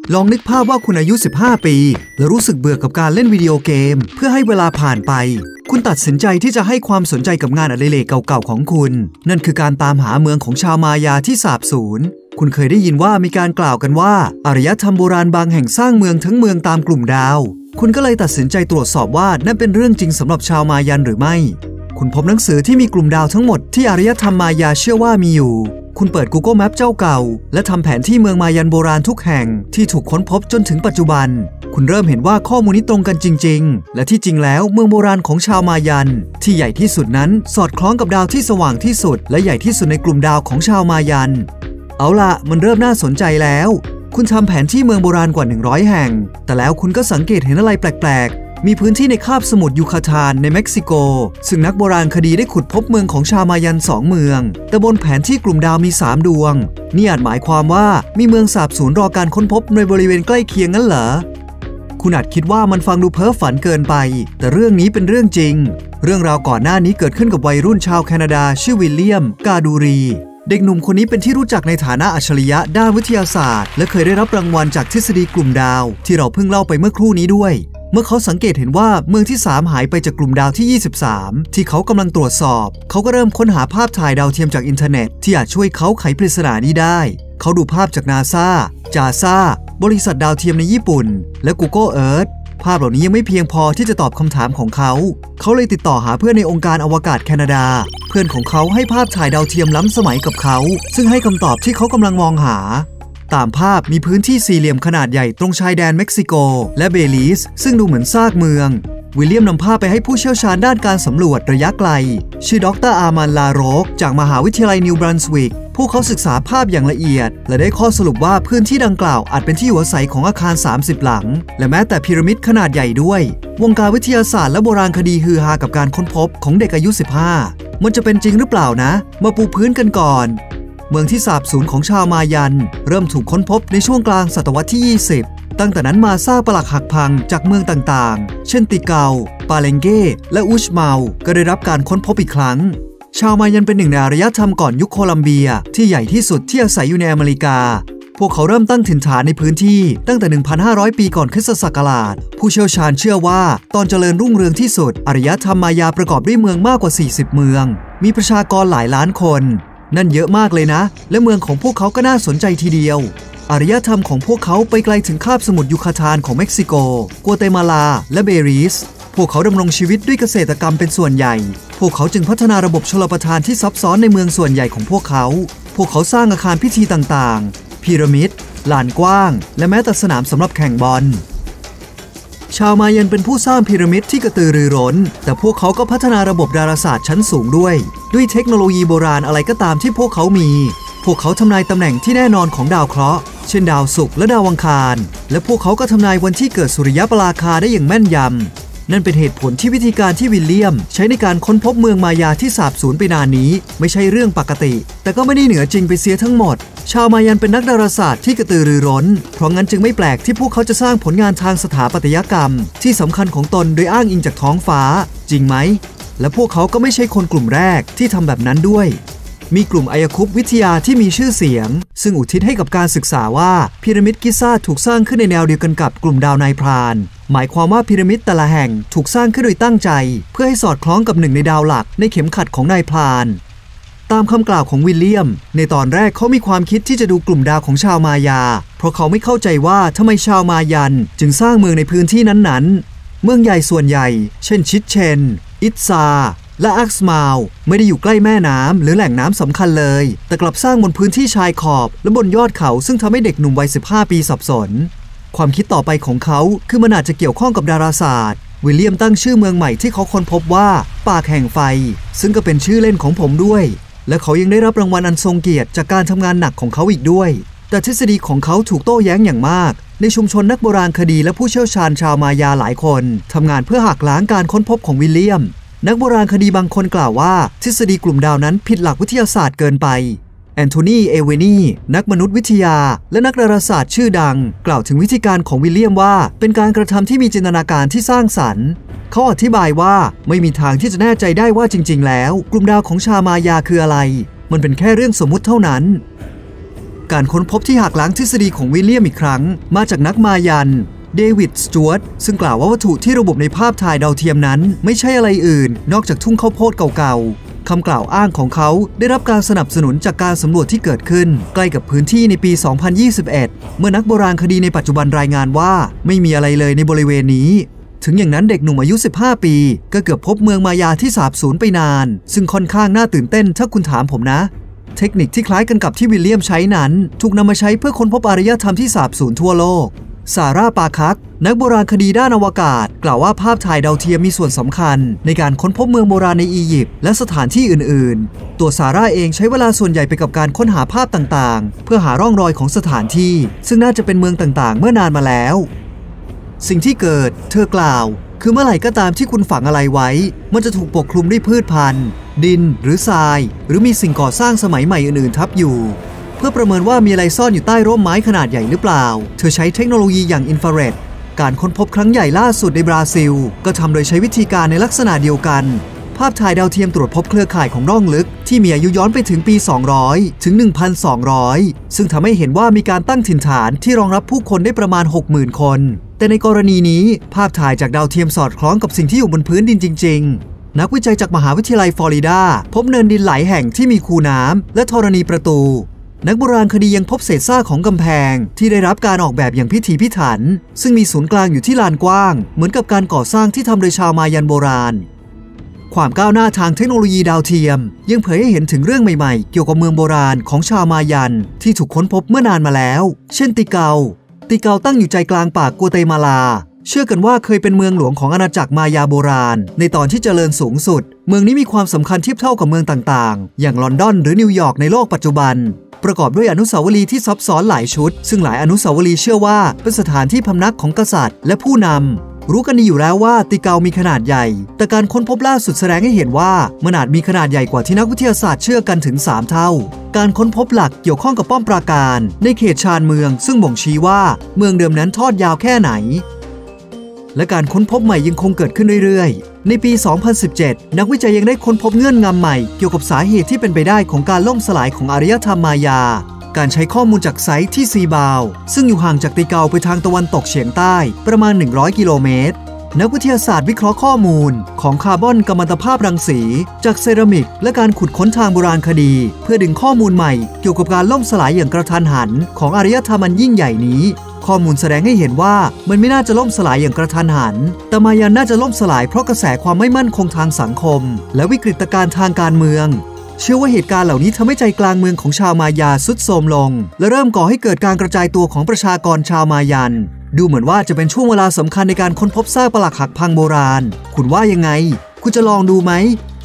ลองนึกภาพว่าคุณอายุ15 ปีและรู้สึกเบื่อกับการเล่นวิดีโอเกมเพื่อให้เวลาผ่านไปคุณตัดสินใจที่จะให้ความสนใจกับงานอดิเรกเก่าๆของคุณนั่นคือการตามหาเมืองของชาวมายาที่สาบสูญคุณเคยได้ยินว่ามีการกล่าวกันว่าอารยธรรมโบราณบางแห่งสร้างเมืองทั้งเมืองตามกลุ่มดาวคุณก็เลยตัดสินใจตรวจสอบว่านั่นเป็นเรื่องจริงสำหรับชาวมายันหรือไม่คุณพบหนังสือที่มีกลุ่มดาวทั้งหมดที่อารยธรรมมายาเชื่อว่ามีอยู่คุณเปิด Google Map เจ้าเก่าและทำแผนที่เมืองมายันโบราณทุกแห่งที่ถูกค้นพบจนถึงปัจจุบันคุณเริ่มเห็นว่าข้อมูลนี้ตรงกันจริงๆและที่จริงแล้วเมืองโบราณของชาวมายันที่ใหญ่ที่สุดนั้นสอดคล้องกับดาวที่สว่างที่สุดและใหญ่ที่สุดในกลุ่มดาวของชาวมายันเอาล่ะมันเริ่มน่าสนใจแล้วคุณทำแผนที่เมืองโบราณกว่า100แห่งแต่แล้วคุณก็สังเกตเห็นอะไรแปลกๆมีพื้นที่ในคาบสมุทรยูคาทานในเม็กซิโกซึ่งนักโบราณคดีได้ขุดพบเมืองของชาวมายัน2เมืองแต่บนแผนที่กลุ่มดาวมี3ดวงนี่อาจหมายความว่ามีเมืองสาบสูญรอการค้นพบในบริเวณใกล้เคียงงั้นเหรอคุณอาจคิดว่ามันฟังดูเพ้อฝันเกินไปแต่เรื่องนี้เป็นเรื่องจริงเรื่องราวก่อนหน้านี้เกิดขึ้นกับวัยรุ่นชาวแคนาดาชื่อวิลเลียมกาดูรีเด็กหนุ่มคนนี้เป็นที่รู้จักในฐานะอัจฉริยะด้านวิทยาศาสตร์และเคยได้รับรางวัลจากทฤษฎีกลุ่มดาวที่เราเพิ่งเล่าไปเมื่อครู่นี้ด้วยเมื่อเขาสังเกตเห็นว่าเมืองที่3หายไปจากกลุ่มดาวที่23ที่เขากำลังตรวจสอบเขาก็เริ่มค้นหาภาพถ่ายดาวเทียมจากอินเทอร์เน็ตที่อาจช่วยเขาไขปริศนานี้ได้เขาดูภาพจากนาซาจาซ่าบริษัทดาวเทียมในญี่ปุ่นและ Google Earth ภาพเหล่านี้ยังไม่เพียงพอที่จะตอบคำถามของเขาเลยติดต่อหาเพื่อนในองค์การอวกาศแคนาดาเพื่อนของเขาให้ภาพถ่ายดาวเทียมล้ำสมัยกับเขาซึ่งให้คำตอบที่เขากำลังมองหาตามภาพมีพื้นที่สี่เหลี่ยมขนาดใหญ่ตรงชายแดนเม็กซิโกและเบลีสซึ่งดูเหมือนซากเมืองวิลเลียมนำภาพไปให้ผู้เชี่ยวชาญด้านการสำรวจระยะไกลชื่อดร.อาร์มันลาโรกจากมหาวิทยาลัยนิวบรันสวิกพวกเขาศึกษาภาพอย่างละเอียดและได้ข้อสรุปว่าพื้นที่ดังกล่าวอาจเป็นที่อยู่อาศัยของอาคาร30หลังและแม้แต่พีระมิดขนาดใหญ่ด้วยวงการวิทยาศาสตร์และโบราณคดีฮือฮากับการค้นพบของเด็กอายุ15มันจะเป็นจริงหรือเปล่านะมาปูพื้นกันก่อนเมืองที่สาบสูญของชาวมายันเริ่มถูกค้นพบในช่วงกลางศตวรรษที่20ตั้งแต่นั้นมาซากปรักหักพังจากเมืองต่างๆเช่นติเกาปาเลงเก้และอุชเมาก็ได้รับการค้นพบอีกครั้งชาวมายันเป็นหนึ่งในอารยธรรมก่อนยุคโคลัมเบียที่ใหญ่ที่สุดที่อาศัยอยู่ในอเมริกาพวกเขาเริ่มตั้งถิ่นฐานในพื้นที่ตั้งแต่ 1,500 ปีก่อนคริสตศักราชผู้เชี่ยวชาญเชื่อว่าตอนเจริญรุ่งเรืองที่สุดอารยธรรมมายาประกอบด้วยเมืองมากกว่า40เมืองมีประชากรหลายล้านคนนั่นเยอะมากเลยนะและเมืองของพวกเขาก็น่าสนใจทีเดียวอารยธรรมของพวกเขาไปไกลถึงคาบสมุทรยูคาทานของเม็กซิโกกัวเตมาลาและเบรีสพวกเขาดำรงชีวิตด้วยเกษตรกรรมเป็นส่วนใหญ่พวกเขาจึงพัฒนาระบบชลประทานที่ซับซ้อนในเมืองส่วนใหญ่ของพวกเขาสร้างอาคารพิธีต่างๆพีระมิดลานกว้างและแม้แต่สนามสำหรับแข่งบอลชาวมายันเป็นผู้สร้างพีระมิดที่กระตือรือร้นแต่พวกเขาก็พัฒนาระบบดาราศาสตร์ชั้นสูงด้วยเทคโนโลยีโบราณอะไรก็ตามที่พวกเขามีพวกเขาทำนายตำแหน่งที่แน่นอนของดาวเคราะห์เช่นดาวศุกร์และดาวอังคารและพวกเขาก็ทำนายวันที่เกิดสุริยะปราคาได้อย่างแม่นยำนั่นเป็นเหตุผลที่วิธีการที่วิลเลียมใช้ในการค้นพบเมืองมายาที่สาบสูญไปนานนี้ไม่ใช่เรื่องปกติแต่ก็ไม่ได้เหนือจริงไปเสียทั้งหมดชาวมายันเป็นนักดาราศาสตร์ที่กระตือรือร้นเพราะงั้นจึงไม่แปลกที่พวกเขาจะสร้างผลงานทางสถาปัตยกรรมที่สำคัญของตนโดยอ้างอิงจากท้องฟ้าจริงไหมและพวกเขาก็ไม่ใช่คนกลุ่มแรกที่ทำแบบนั้นด้วยมีกลุ่มอายคุปวิทยาที่มีชื่อเสียงซึ่งอุทิศให้กับการศึกษาว่าพีระมิดกิซ่าถูกสร้างขึ้นในแนวเดียวกันกับกลุ่มดาวนายพรานหมายความว่าพีระมิดแต่ละแห่งถูกสร้างขึ้นโดยตั้งใจเพื่อให้สอดคล้องกับหนึ่งในดาวหลักในเข็มขัดของนายพรานตามคำกล่าวของวิลเลียมในตอนแรกเขามีความคิดที่จะดูกลุ่มดาวของชาวมายาเพราะเขาไม่เข้าใจว่าทำไมชาวมายันจึงสร้างเมืองในพื้นที่นั้นๆเมืองใหญ่ส่วนใหญ่เช่นชิดเชนอิตซาและอักสมาลไม่ได้อยู่ใกล้แม่น้ำหรือแหล่งน้ำสำคัญเลยแต่กลับสร้างบนพื้นที่ชายขอบและบนยอดเขาซึ่งทำให้เด็กหนุ่มวัย15 ปีสับสนความคิดต่อไปของเขาคือมันอาจจะเกี่ยวข้องกับดาราศาสตร์วิลเลียมตั้งชื่อเมืองใหม่ที่เขาค้นพบว่าปากแห่งไฟซึ่งก็เป็นชื่อเล่นของผมด้วยและเขายังได้รับรางวัลอันทรงเกียรติจากการทำงานหนักของเขาอีกด้วยแต่ทฤษฎีของเขาถูกโต้แย้งอย่างมากในชุมชนนักโบราณคดีและผู้เชี่ยวชาญชาวมายาหลายคนทำงานเพื่อหักล้างการค้นพบของวิลเลียมนักโบราณคดีบางคนกล่าวว่าทฤษฎีกลุ่มดาวนั้นผิดหลักวิทยาศาสตร์เกินไปแอนโทนีเอเวนีนักมนุษยวิทยาและนักดาราศาสตร์ชื่อดังกล่าวถึงวิธีการของวิลเลียมว่าเป็นการกระทำที่มีจินตนาการที่สร้างสรรค์เขาอธิบายว่าไม่มีทางที่จะแน่ใจได้ว่าจริงๆแล้วกลุ่มดาวของชาวมายาคืออะไรมันเป็นแค่เรื่องสมมุติเท่านั้นการค้นพบที่หักล้างทฤษฎีของวิลเลียมอีกครั้งมาจากนักมายันเดวิดสจ๊วตซึ่งกล่าวว่าวัตถุที่ระบุในภาพถ่ายดาวเทียมนั้นไม่ใช่อะไรอื่นนอกจากทุ่งข้าวโพดเก่าๆคำกล่าวอ้างของเขาได้รับการสนับสนุนจากการสำรวจที่เกิดขึ้นใกล้กับพื้นที่ในปี 2021 เมื่อนักโบราณคดีในปัจจุบันรายงานว่าไม่มีอะไรเลยในบริเวณนี้ถึงอย่างนั้นเด็กหนุ่มอายุ15 ปีก็เกือบพบเมืองมายาที่สาบสูญไปนานซึ่งค่อนข้างน่าตื่นเต้นถ้าคุณถามผมนะเทคนิคที่คล้ายกันกับที่วิลเลียมใช้นั้นถูกนำมาใช้เพื่อค้นพบอารยธรรมที่สาบสูญทั่วโลกซาร่าปาคักนักโบราณคดีด้านอวกาศกล่าวว่าภาพถ่ายดาวเทียมมีส่วนสำคัญในการค้นพบเมืองโบราณในอียิปต์และสถานที่อื่นๆตัวซาร่าเองใช้เวลาส่วนใหญ่ไปกับการค้นหาภาพต่างๆเพื่อหาร่องรอยของสถานที่ซึ่งน่าจะเป็นเมืองต่างๆเมื่อนานมาแล้วสิ่งที่เกิดเธอกล่าวคือเมื่อไหร่ก็ตามที่คุณฝังอะไรไว้มันจะถูกปกคลุมด้วยพืชพันธุ์ดินหรือทรายหรือมีสิ่งก่อสร้างสมัยใหม่อื่นๆทับอยู่เพื่อประเมินว่ามีอะไรซ่อนอยู่ใต้ร่มไม้ขนาดใหญ่หรือเปล่าเธอใช้เทคโนโลยีอย่างอินฟราเรดการค้นพบครั้งใหญ่ล่าสุดในบราซิลก็ทำโดยใช้วิธีการในลักษณะเดียวกันภาพถ่ายดาวเทียมตรวจพบเครือข่ายของร่องลึกที่มีอายุย้อนไปถึงปี 200 ถึง 1,200 ซึ่งทำให้เห็นว่ามีการตั้งถิ่นฐานที่รองรับผู้คนได้ประมาณ 60,000 คนแต่ในกรณีนี้ภาพถ่ายจากดาวเทียมสอดคล้องกับสิ่งที่อยู่บนพื้นดินจริงๆนักวิจัยจากมหาวิทยาลัยฟลอริดาพบเนินดินหลายแห่งที่มีคูน้ำและธรณีประตูนักโบราณคดียังพบเศษซากของกำแพงที่ได้รับการออกแบบอย่างพิถีพิถันซึ่งมีศูนย์กลางอยู่ที่ลานกว้างเหมือนกับการก่อสร้างที่ทำโดยชาวมายันโบราณความก้าวหน้าทางเทคโนโลยีดาวเทียมยังเผยให้เห็นถึงเรื่องใหม่ๆเกี่ยวกับเมืองโบราณของชาวมายันที่ถูกค้นพบเมื่อนานมาแล้วเช่นติเกาตั้งอยู่ใจกลางป่ากัวเตมาลาเชื่อกันว่าเคยเป็นเมืองหลวงของอาณาจักรมายาโบราณในตอนที่เจริญสูงสุดเมืองนี้มีความสำคัญเทียบเท่ากับเมืองต่างๆอย่างลอนดอนหรือนิวยอร์กในโลกปัจจุบันประกอบด้วยอนุสาวรีย์ที่ซับซ้อนหลายชุดซึ่งหลายอนุสาวรีย์เชื่อว่าเป็นสถานที่พำนักของกษัตริย์และผู้นำรู้กันดีอยู่แล้วว่าติเกามีขนาดใหญ่แต่การค้นพบล่าสุดแสดงให้เห็นว่ามันอาจมีขนาดใหญ่กว่าที่นักวิทยาศาสตร์เชื่อกันถึง3 เท่าการค้นพบหลักเกี่ยวข้องกับป้อมปราการในเขตชานเมืองซึ่งบ่งชี้ว่าเมืองเดิมนั้นทอดยาวแค่ไหนและการค้นพบใหม่ยังคงเกิดขึ้นเรื่อยๆในปี 2017 นักวิจัยยังได้ค้นพบเงื่อนงำใหม่เกี่ยวกับสาเหตุที่เป็นไปได้ของการล่มสลายของอารยธรรมมายาการใช้ข้อมูลจากไซต์ที่ซีบาวซึ่งอยู่ห่างจากติเกาไปทางตะวันตกเฉียงใต้ประมาณ100 กิโลเมตรนักวิทยาศาสตร์วิเคราะห์ข้อมูลของคาร์บอนกัมมันตภาพรังสีจากเซรามิกและการขุดค้นทางโบราณคดีเพื่อดึงข้อมูลใหม่เกี่ยวกับการล่มสลายอย่างกระทันหันของอารยธรรมอันยิ่งใหญ่นี้ข้อมูลแสดงให้เห็นว่ามันไม่น่าจะล่มสลายอย่างกระทันหันแต่มายันน่าจะล่มสลายเพราะกระแสความไม่มั่นคงทางสังคมและวิกฤตการณ์ทางการเมืองเชื่อว่าเหตุการณ์เหล่านี้ทำให้ใจกลางเมืองของชาวมายาทรุดโทรมลงและเริ่มก่อให้เกิดการกระจายตัวของประชากรชาวมายันดูเหมือนว่าจะเป็นช่วงเวลาสำคัญในการค้นพบซากปรักหักพังโบราณคุณว่ายังไงคุณจะลองดูไหม